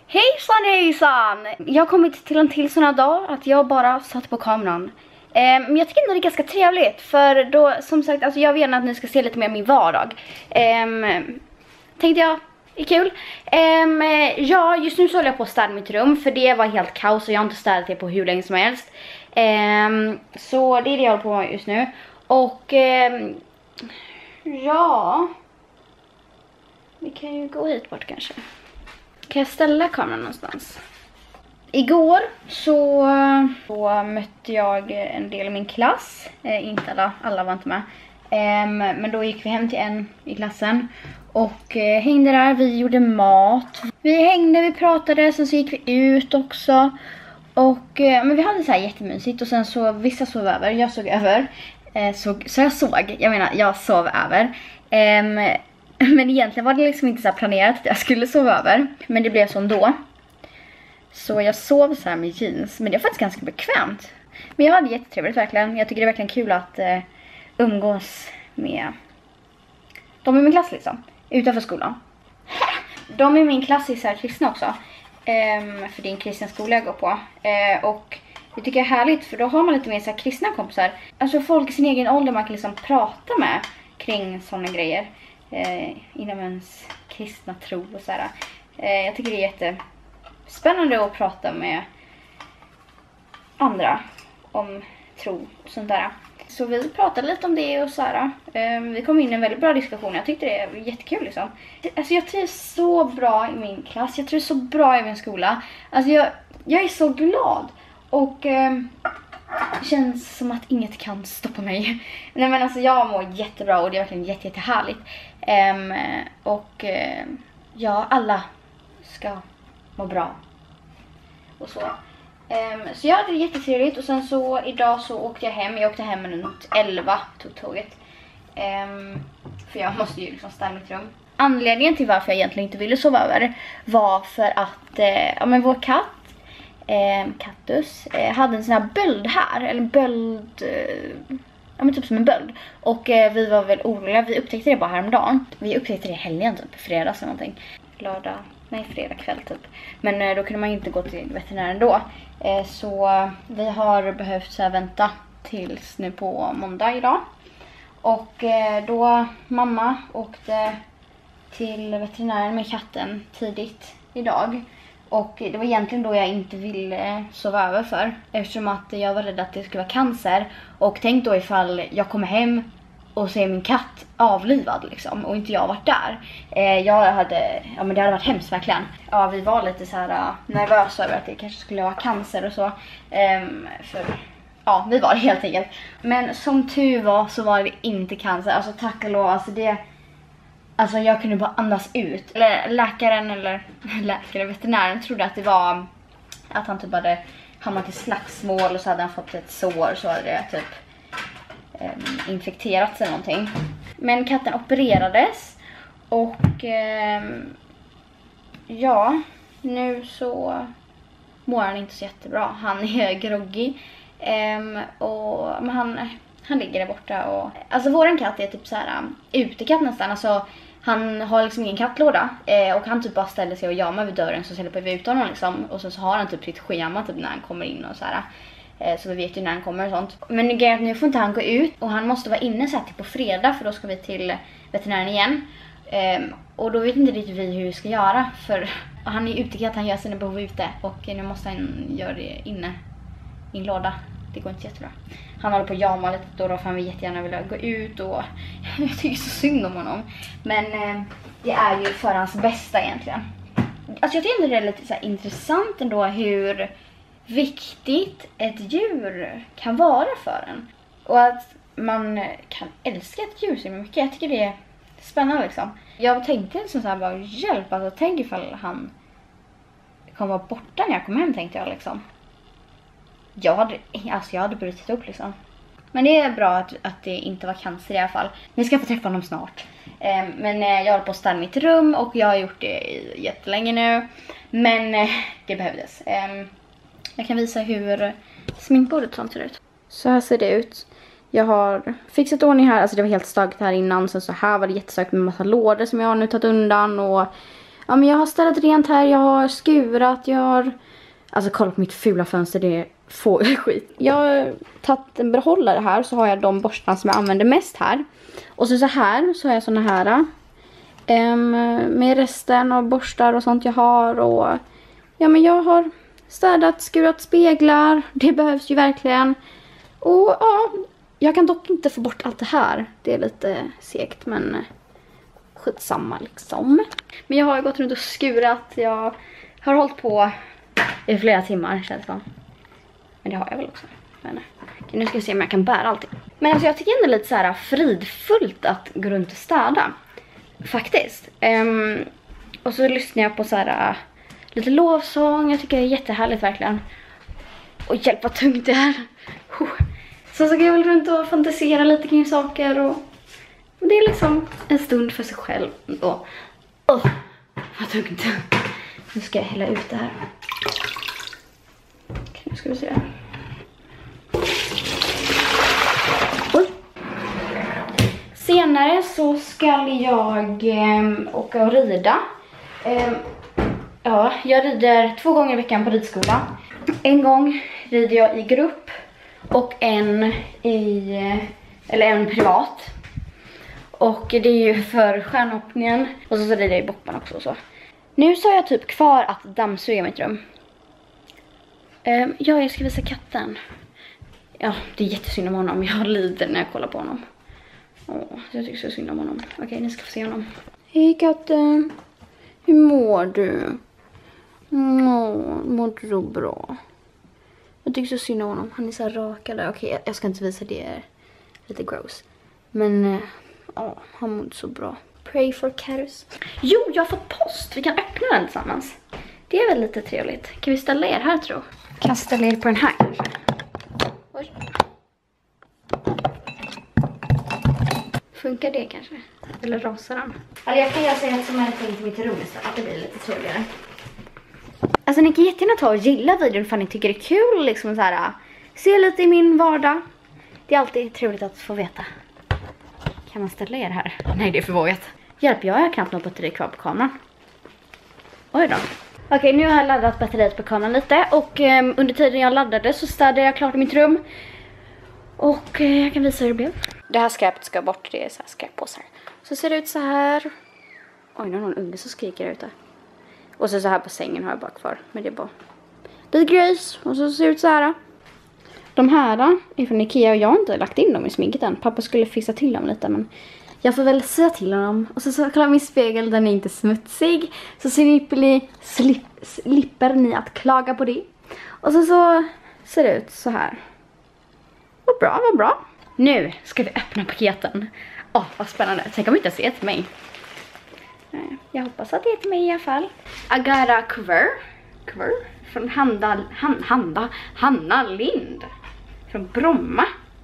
Hejsan hejsan! Jag har kommit till en till sån här dag att jag bara satt på kameran. Men jag tycker ändå det är ganska trevligt. För då, som sagt, alltså jag vet att ni ska se lite mer min vardag. Tänkte jag, det är kul. Ja, just nu så håller jag på att städa mitt rum. För det var helt kaos och jag har inte städat det på hur länge som helst. Så det är det jag håller på med just nu. Och ja, vi kan ju gå hit bort kanske. Kan jag ställa kameran någonstans? Igår så mötte jag en del i min klass. Inte alla var inte med. Men då gick vi hem till en i klassen. Och hängde där, vi gjorde mat. Vi hängde, vi pratade, sen så gick vi ut också. Och men vi hade så här jättemysigt. Och sen så, vissa sov över, jag såg över. Jag sov över. Men egentligen var det liksom inte så här planerat att jag skulle sova över. Men det blev så ändå. Så jag sov så här med jeans. Men det var faktiskt ganska bekvämt. Men jag hade jättetrevligt verkligen. Jag tycker det är verkligen kul att umgås med de i min klass liksom. Utanför skolan. De i min klass är så här kristna också. För det är en kristen skola jag går på. Och det tycker jag är härligt. För då har man lite mer så här kristna kompisar. Alltså folk i sin egen ålder man kan liksom prata med kring sådana grejer. Inom ens kristna tro och så här. Jag tycker det är jättespännande att prata med andra om tro och sånt där. Så vi pratade lite om det och så här. Vi kom in i en väldigt bra diskussion. Jag tyckte det var jättekul liksom. Alltså jag trivs så bra i min klass. Jag trivs så bra i min skola. Alltså jag är så glad. Och det känns som att inget kan stoppa mig. Nej men alltså jag mår jättebra och det är verkligen jättehärligt. Ja, alla ska må bra. Och så. Så jag hade det jättetrevligt. Och sen så idag så åkte jag hem. Jag åkte hem runt 11, tog tåget. För jag måste ju liksom ställa mitt rum. Anledningen till varför jag egentligen inte ville sova över var för att men vår katt Kattus hade en sån här böld här. Eller böld men typ som en böld. Och vi var väl oroliga. Vi upptäckte det bara häromdagen. Vi upptäckte det i helgen typ, fredags eller någonting. Fredag kväll typ. Men då kunde man inte gå till veterinären då. Så vi har behövt så här vänta tills nu på måndag idag. Och då mamma åkte till veterinären med katten tidigt idag. Och det var egentligen då jag inte ville sova över för. Eftersom att jag var rädd att det skulle vara cancer. Och tänk då ifall jag kommer hem och ser min katt avlivad liksom. Och inte jag varit där. Det hade varit hemskt verkligen. Ja, vi var lite så här nervösa över att det kanske skulle vara cancer och så. Vi var det helt enkelt. Men som tur var så var det inte cancer. Alltså tack och lov. Alltså jag kunde bara andas ut. Veterinären trodde att det var att han typ hade hamnat i slagsmål och så hade han fått ett sår, så hade det typ infekterats eller någonting. Men katten opererades och nu så mår han inte så jättebra. Han är groggy men han ligger där borta och alltså våran katt är typ så här utekatt nästan. Alltså han har liksom ingen kattlåda och han typ bara ställer sig och jamar vid dörren, så släpper vi ut honom liksom. Och så har han typ sitt schema typ när han kommer in och så här. Så vi vet ju när han kommer och sånt. Men nu får inte han gå ut och han måste vara inne så här till på fredag, för då ska vi till veterinären igen. Och då vet inte riktigt vi hur vi ska göra, för han är utekatt, han gör sina behov ute och nu måste han göra det inne i en låda. Det går inte jättebra. Han håller på att jama lite då för han vill jättegärna vilja gå ut och jag tycker så synd om honom. Men det är ju för hans bästa egentligen. Alltså jag tycker det är lite så här intressant ändå hur viktigt ett djur kan vara för en. Och att man kan älska ett djur så mycket. Jag tycker det är spännande liksom. Jag tänkte liksom så här bara, hjälp, alltså tänk ifall han kommer vara borta när jag kommer hem, tänkte jag liksom. Jag hade brutit upp liksom. Men det är bra att det inte var cancer i alla fall. Vi ska få träffa honom snart. Men jag håller på att ställa mitt rum och jag har gjort det jättelänge nu. Men det behövdes. Jag kan visa hur sminkbordet sånt ser ut. Så här ser det ut. Jag har fixat ordning här. Alltså det var helt stökigt här innan. Sen så här var det jättestökigt med massa lådor som jag har nu tagit undan. Och Ja, men jag har städat rent här, jag har skurat, jag har... Alltså kolla på mitt fula fönster, det är skit. Jag har tagit en behållare här, så har jag de borstarna som jag använder mest här. Och så här så har jag såna här. Med resten av borstar och sånt jag har. Och ja, men jag har städat, skurat speglar. Det behövs ju verkligen. Och ja, jag kan dock inte få bort allt det här. Det är lite segt, men skitsamma liksom. Men jag har gått runt och skurat. Jag har hållit på i flera timmar, känns det som. Men det har jag väl också. Men, nu ska vi se om jag kan bära allting. Men alltså jag tycker ändå lite så här fridfullt att gå runt och städa. Faktiskt. Och så lyssnar jag på så här lite lovsång. Jag tycker det är jättehärligt verkligen. Och hjälp vad tungt det är. Så går jag väl runt och fantisera lite kring saker. Och det är liksom en stund för sig själv. Och vad tungt. Nu ska jag hälla ut det här. Okej, nu ska vi se. Oj. Senare så ska jag åka och rida. Ja, jag rider 2 gånger i veckan på ridskola. En gång rider jag i grupp och en privat. Och det är ju för stjärnhoppningen. Och så rider jag i bockman också och så. Nu så har jag typ kvar att dammsuga mitt rum. Ja, jag ska visa katten. Ja, det är jättesynd om honom. Jag lider när jag kollar på honom. Jag tycker så synd om honom. Okej, ni ska få se honom. Hej katten. Hur mår du? Mår du så bra? Jag tycker så synd om honom. Han är så här rakad. Okej, jag ska inte visa det. Är lite gross. Men han mår så bra. Pray for Carus. Jo, jag har fått post. Vi kan öppna den tillsammans. Det är väl lite trevligt. Kan vi ställa er här, tror jag? Kan ställa er på den här kanske. Oj. Funkar det kanske? Eller rasar den? Eller jag kan göra så här som en ting till mitt rum istället. Att det blir lite trevligare. Alltså ni kan jättegärna ta och gilla videon för ni tycker det är kul. Liksom så här, se lite i min vardag. Det är alltid trevligt att få veta. Kan man ställa er här? Nej, det är för vågat. Hjälp, jag har knappt något batteri kvar på kameran. Oj då. Okej, nu har jag laddat batteriet på kameran lite. Och under tiden jag laddade så städade jag klart i mitt rum. Och jag kan visa hur det blev. Det här skräpet ska bort, det är så här skräppåsar. Så ser det ut så här. Oj, nu är någon unge som skriker där ute. Och så här på sängen har jag bara kvar. Men det är bara lite grejs. Och så ser det ut så här. De här är från Ikea och jag har inte lagt in dem i sminket än. Pappa skulle fixa till dem lite, men jag får väl säga till honom. Och så kollar min spegel, den är inte smutsig. Så slipper ni att klaga på det. Och så ser det ut så här. Vad bra, vad bra. Nu ska vi öppna paketen. Vad spännande. Tänk om inte ser till mig. Jag hoppas att det är till mig i alla fall. Agara cover från Hanna Lind. Från Bromma.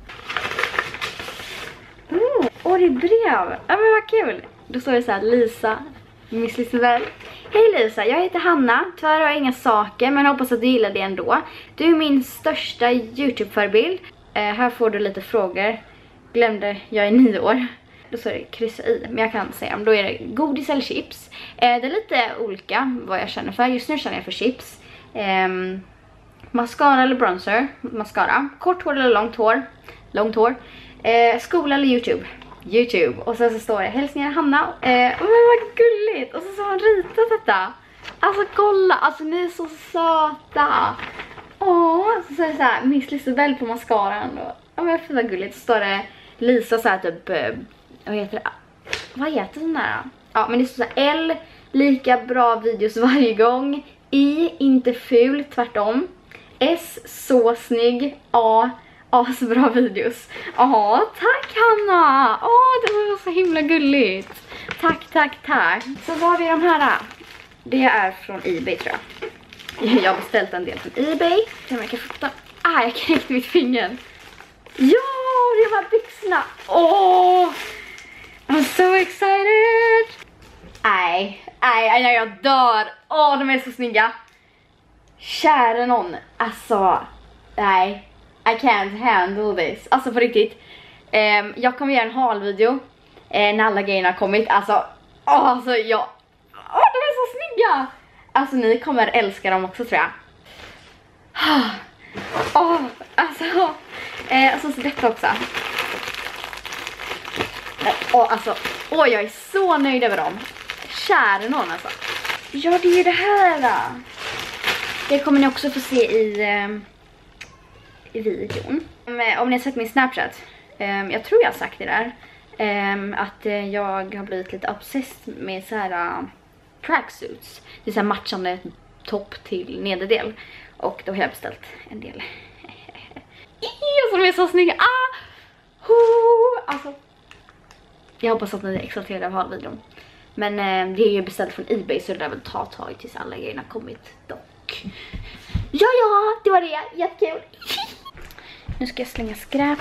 Det är brev. Ja, men vad kul. Då står det så här: Lisa, Miss Lisabel. Hej Lisa, jag heter Hanna. Tyvärr har jag inga saker, men hoppas att du gillar det ändå. Du är min största YouTube-förebild. Här får du lite frågor. Glömde, jag är 9 år. Då står det kryssa i, men jag kan säga om då är det godis eller chips. Det är lite olika vad jag känner för. Just nu känner jag för chips. Mascara eller bronzer. Mascara. Kort hår eller långt hår. Långt hår. Skola eller YouTube. Och sen så står det hälsningar Hanna. Men vad gulligt. Och så har han ritat detta. Alltså kolla. Alltså ni är så söta. Så är det så här Miss Lisabel på mascaran. Men jag får vad gulligt. Så står det Lisa så här typ. Vad heter det? Vad heter den där? Ja, men det står så här: L, lika bra videos varje gång. I, inte ful, tvärtom. S, så snygg. A, asbra videos. Tack Hanna. Det var så himla gulligt. Tack. Så vad har vi de här? Det är från eBay tror jag. Jag har beställt en del från eBay. Jag kan fota. Jag knäckte mitt finger. Ja, det var byxorna. I'm so excited. Jag dör. De är så snygga. Kära någon. Alltså, nej. I can't handle this. Alltså på riktigt. Jag kommer göra en haul-video när alla grejerna har kommit. De är så snygga! Alltså ni kommer älska dem också tror jag. Alltså så detta också. Jag är så nöjd över dem. Kära någon alltså. Ja, det är ju det här då. Det kommer ni också få se i videon. Om ni har sett min Snapchat, jag tror jag har sagt det där, att jag har blivit lite obsessed med så här tracksuits. Det är så här matchande topp till nederdel. Och då har jag beställt en del. Som är så snygga. Alltså, jag hoppas att ni är exalterade av videon. Men det är ju beställt från eBay, så det där väl ta ett tag tills alla grejerna kommit dock. Ja, det var det. Jättekul. Nu ska jag slänga skräp.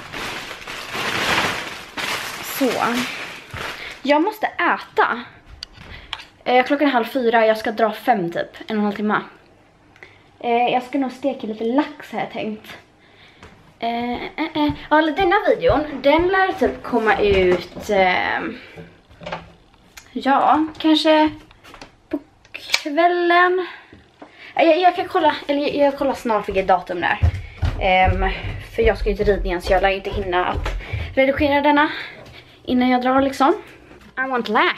Så. Jag måste äta. Klockan är 3:30. Jag ska dra 5 typ. 1,5 timme. Jag ska nog steka lite lax här, jag tänkt. Ja, denna videon, den lär typ komma ut ja, kanske på kvällen. Jag kan kolla, eller jag kollar snart vilket datum det är. För jag ska ju till ridningen, så jag lär inte hinna att redigera denna innan jag drar liksom. I want lax.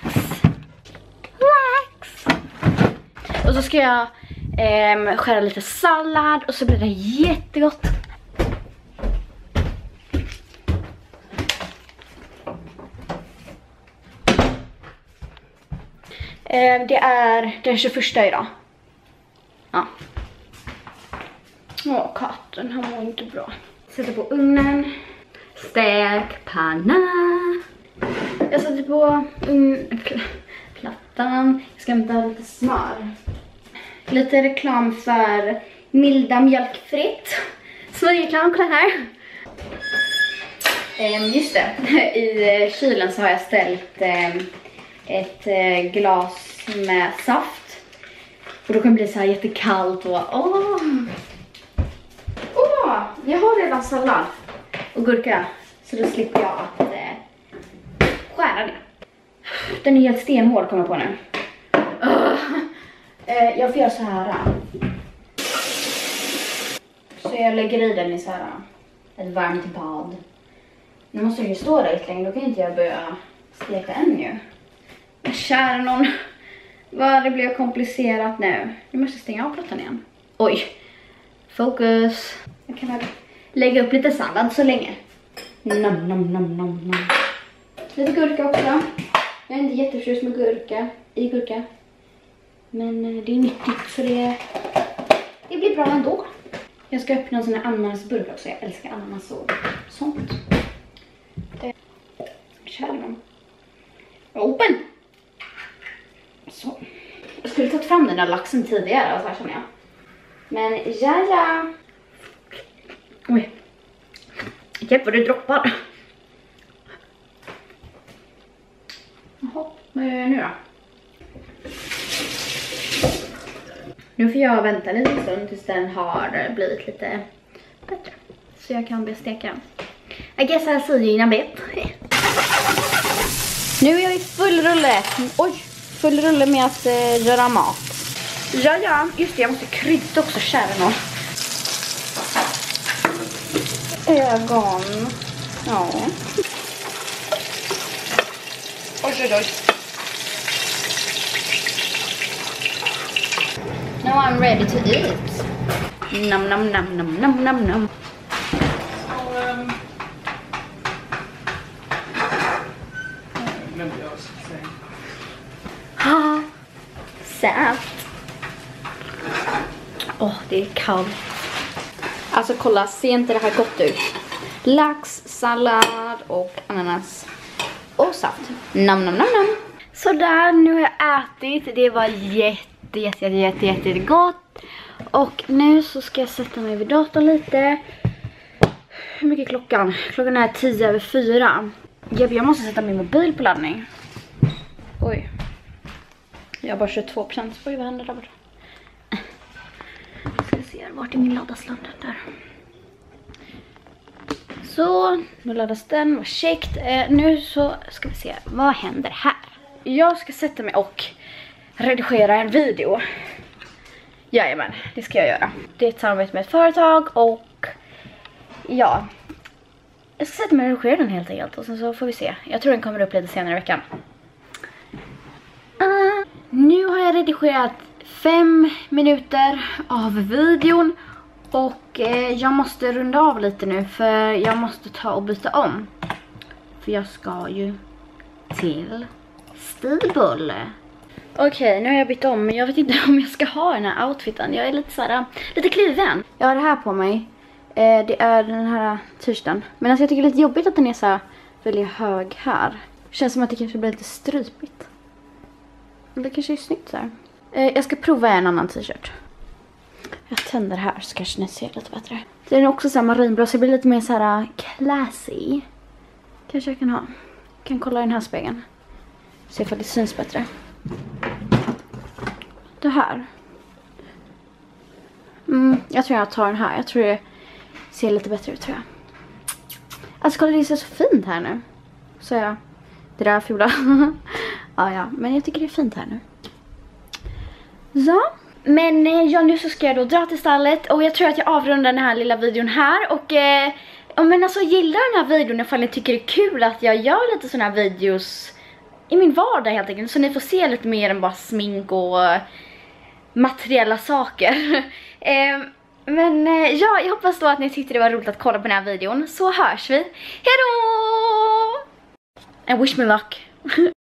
Och så ska jag skära lite sallad och så blir det jättegott. Det är den 21 idag. Ja. Katten, han mår inte bra. Sätter på ugnen. Stekpanna. Jag sätter på plattan. Jag ska hämta lite smör. Lite reklam för Milda mjölkfritt. Smörreklam, kolla här. Just det. I kylen så har jag ställt ett glas med saft. Och då kan det bli så här jättekallt och jag har redan sallad och gurka, så då slipper jag att skära det. Den är helt stenhård, kommer jag på nu. Jag får göra så här. Så jag lägger i den i så här ett varmt bad. Nu måste jag ju stå där lite länge, då kan inte jag börja steka än ju. Kära någon, vad det blev komplicerat nu. Jag måste stänga av plattan igen. Oj, fokus. Jag kan väl lägga upp lite sallad så länge. Nom. Lite gurka också. Jag är inte jätteförtjust med gurka. Men det är nyttigt, så det blir bra ändå. Jag ska öppna en sån här ananasburk också. Jag älskar ananas och sånt. Kära någon. Open! Så. Jag skulle tagit fram den där laxen tidigare, så här känner jag. Men ja. Oj. Hjälp vad du droppar. Jaha, vad gör jag nu då? Nu får jag vänta lite stund tills den har blivit lite bättre. Så jag kan börja steka den. I guess I'll see you in a bit. Nu är jag i full rulle med att göra mat. Ja, just det, jag måste krydda också, kära någon. Ögon. Ja. Oj. Now I'm ready to eat. Nam. Sött. Det är kallt. Alltså kolla, ser inte det här gott ut? Lax, sallad och ananas och saft. Nam. Sådär, nu har jag ätit. Det var jättegott. Och nu så ska jag sätta mig vid datorn lite. Hur mycket är klockan? Klockan är 4:10. Jag måste sätta min mobil på laddning. Oj. Jag har bara 22%. Oj, vad händer där borta? Ska se, vart är min laddasladd? Där. Så, nu laddas den. Vad käckt. Nu så ska vi se, vad händer här? Jag ska sätta mig och redigera en video. Jajamän, det ska jag göra. Det är ett samarbete med ett företag och ja, jag ska sätta mig och redigera den helt enkelt och sen så får vi se. Jag tror den kommer upp lite senare i veckan. Nu har jag redigerat 5 minuter av videon och jag måste runda av lite nu för jag måste ta och byta om. För jag ska ju till Stilbull. Okej, nu har jag bytt om men jag vet inte om jag ska ha den här outfiten. Jag är lite såhär, lite kluven. Jag har det här på mig. Det är den här t-shirten. Men alltså jag tycker det är lite jobbigt att den är så här väldigt hög här. Känns som att det kanske blir lite strypigt. Men det kanske är snyggt så här. Jag ska prova en annan t-shirt. Jag tänder här så kanske ni ser lite bättre. Den är också så här marinblå så det blir lite mer så här classy. Kanske jag kan ha. Jag kan kolla i den här spegeln. Se ifall det syns bättre. Det här. Jag tror jag tar den här. Jag tror det ser lite bättre ut tror jag. Alltså kolla det ser så fint här nu. Så jag. Det där fula. Ja, men jag tycker det är fint här nu. Så. Men ja, nu så ska jag då dra till stallet. Och jag tror att jag avrundar den här lilla videon här. Och men alltså gillar den här videon ifall ni tycker det är kul att jag gör lite såna här videos i min vardag helt enkelt. Så ni får se lite mer än bara smink och materiella saker. Men ja, jag hoppas då att ni tyckte det var roligt att kolla på den här videon. Så hörs vi. Hejdå! And wish me luck.